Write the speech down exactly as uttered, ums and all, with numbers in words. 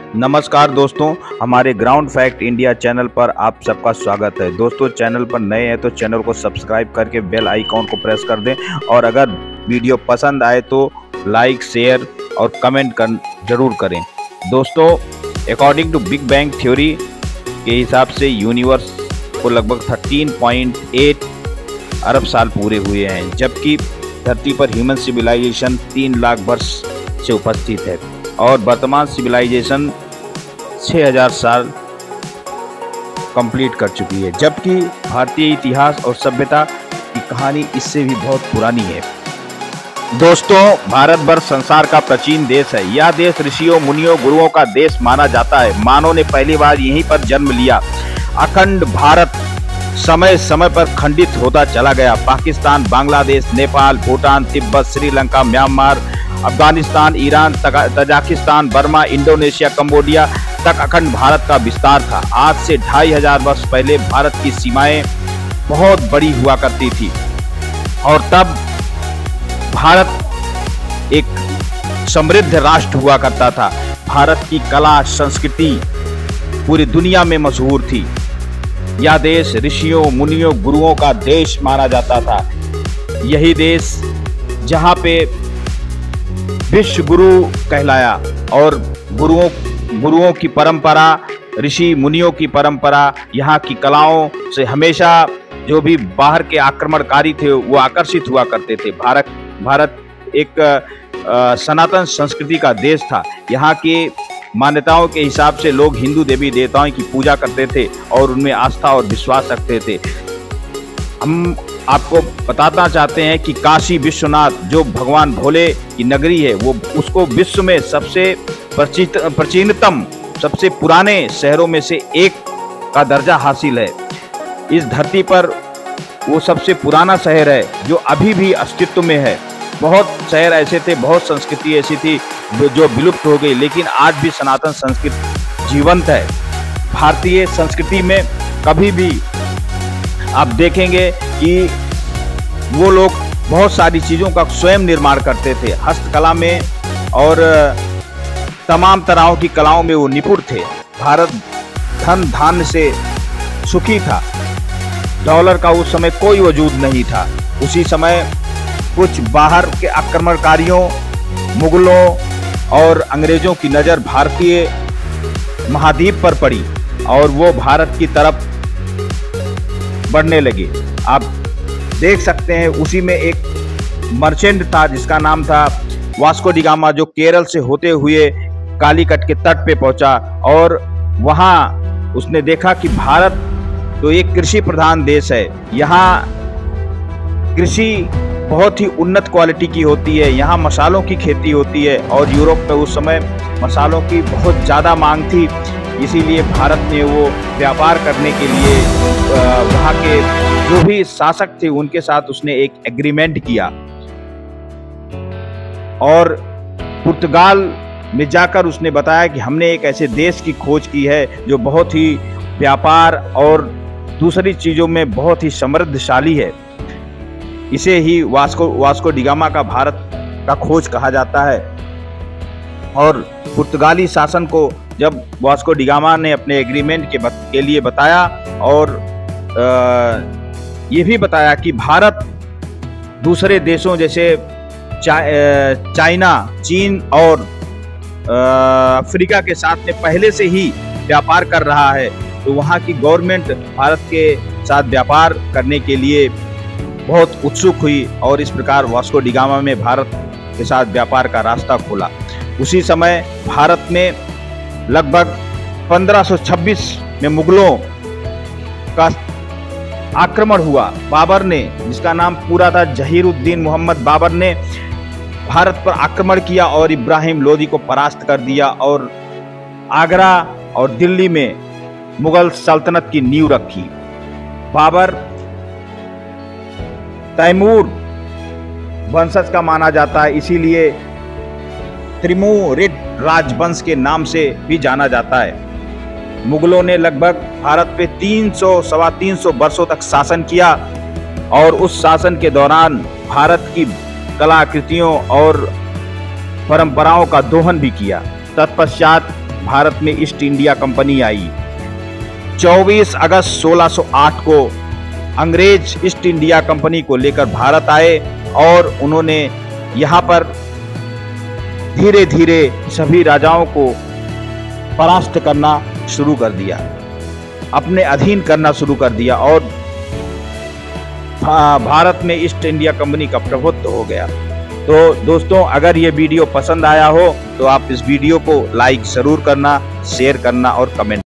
नमस्कार दोस्तों, हमारे ग्राउंड फैक्ट इंडिया चैनल पर आप सबका स्वागत है। दोस्तों, चैनल पर नए हैं तो चैनल को सब्सक्राइब करके बेल आइकॉन को प्रेस कर दें और अगर वीडियो पसंद आए तो लाइक, शेयर और कमेंट कर जरूर करें। दोस्तों, according to big bang theory के हिसाब से यूनिवर्स को लगभग तेरह पॉइंट आठ अरब साल पूरे हुए हैं, जबकि धरती पर ह्यूमन सिविलाइजेशन तीन लाख वर्ष से उपस्थित है और वर्तमान सिविलाइजेशन छह हज़ार साल कंप्लीट कर चुकी है, जबकि भारतीय इतिहास और सभ्यता की कहानी इससे भी बहुत पुरानी है। दोस्तों, भारतवर्ष संसार का प्राचीन देश है। यह देश ऋषियों, मुनियों, गुरुओं का देश माना जाता है। मानव ने पहली बार यहीं पर जन्म लिया। अखंड भारत समय समय पर खंडित होता चला गया। Pakistan, Bangladesh, Nepal, Bhutan, Tibet, Sri Lanka, Myanmar, Afghanistan, Iran, Tajikistan, Burma, Indonesia, Cambodia तक अखंड भारत का विस्तार था। आज से ढाई हजार वर्ष पहले भारत की सीमाएं बहुत बड़ी हुआ करती थी और तब भारत एक समृद्ध राष्ट्र हुआ करता था। भारत की कला, संस्कृति पूरी दुनिया में मशहूर थी। यह देश ऋषियों, मुनियों, गुरुओं का देश माना जाता था। यही देश जहाँ पे विश्व गुरु कहलाया और गुरुओं गुरुओं की परंपरा, ऋषि मुनियों की परंपरा, यहाँ की कलाओं से हमेशा जो भी बाहर के आक्रमणकारी थे वो आकर्षित हुआ करते थे। भारत भारत एक आ, सनातन संस्कृति का देश था। यहाँ की मान्यताओं के हिसाब से लोग हिंदू देवी देवताओं की पूजा करते थे और उनमें आस्था और विश्वास रखते थे। हम आपको बताना चाहते हैं कि काशी विश्वनाथ जो भगवान भोले की नगरी है, वो उसको विश्व में सबसे प्रचित प्राचीनतम, सबसे पुराने शहरों में से एक का दर्जा हासिल है। इस धरती पर वो सबसे पुराना शहर है जो अभी भी अस्तित्व में है। बहुत शहर ऐसे थे, बहुत संस्कृति ऐसी थी जो विलुप्त हो गई, लेकिन आज भी सनातन संस्कृति जीवंत है। भारतीय संस्कृति में कभी भी आप देखेंगे कि वो लोग बहुत सारी चीज़ों का स्वयं निर्माण करते थे। हस्तकला में और तमाम तरह की कलाओं में वो निपुण थे। भारत धन धान्य से सुखी था। डॉलर का उस समय कोई वजूद नहीं था। उसी समय कुछ बाहर के आक्रमणकारियों, मुगलों और अंग्रेजों की नज़र भारतीय महाद्वीप पर पड़ी और वो भारत की तरफ बढ़ने लगे। आप देख सकते हैं उसी में एक मर्चेंट था जिसका नाम था वास्को डी गामा, जो केरल से होते हुए कालीकट के तट पे पहुंचा और वहां उसने देखा कि भारत तो एक कृषि प्रधान देश है। यहाँ कृषि बहुत ही उन्नत क्वालिटी की होती है। यहाँ मसालों की खेती होती है और यूरोप में उस समय मसालों की बहुत ज़्यादा मांग थी। इसीलिए भारत ने वो व्यापार करने के लिए वहाँ के जो भी शासक थे उनके साथ उसने एक एग्रीमेंट किया और पुर्तगाल में जाकर उसने बताया कि हमने एक ऐसे देश की खोज की है जो बहुत ही व्यापार और दूसरी चीज़ों में बहुत ही समृद्धशाली है। इसे ही वास्को वास्को डी गामा का भारत का खोज कहा जाता है। और पुर्तगाली शासन को जब वास्को डी गामा ने अपने एग्रीमेंट के, बत, के लिए बताया और आ, ये भी बताया कि भारत दूसरे देशों जैसे चा, चाइना, चीन और अफ्रीका के साथ में पहले से ही व्यापार कर रहा है, तो वहाँ की गवर्नमेंट भारत के साथ व्यापार करने के लिए बहुत उत्सुक हुई और इस प्रकार वास्को डी गामा में भारत के साथ व्यापार का रास्ता खोला। उसी समय भारत में लगभग पंद्रह सौ छब्बीस में मुगलों का आक्रमण हुआ। बाबर ने, जिसका नाम पूरा था जहीरुद्दीन मोहम्मद बाबर, ने भारत पर आक्रमण किया और इब्राहिम लोदी को परास्त कर दिया और आगरा और दिल्ली में मुगल सल्तनत की नींव रखी। बाबर तैमूर वंशज का माना जाता है, इसीलिए त्रिमुरिड राजवंश के नाम से भी जाना जाता है। मुगलों ने लगभग भारत पे तीन सौ सवा तीन सौ वर्षों तक शासन किया और उस शासन के दौरान भारत की कलाकृतियों और परंपराओं का दोहन भी किया। तत्पश्चात भारत में ईस्ट इंडिया कंपनी आई। चौबीस अगस्त सोलह सौ आठ को अंग्रेज ईस्ट इंडिया कंपनी को लेकर भारत आए और उन्होंने यहाँ पर धीरे धीरे सभी राजाओं को परास्त करना शुरू कर दिया, अपने अधीन करना शुरू कर दिया और भारत में ईस्ट इंडिया कंपनी का प्रभुत्व हो गया। तो दोस्तों, अगर ये वीडियो पसंद आया हो तो आप इस वीडियो को लाइक जरूर करना, शेयर करना और कमेंट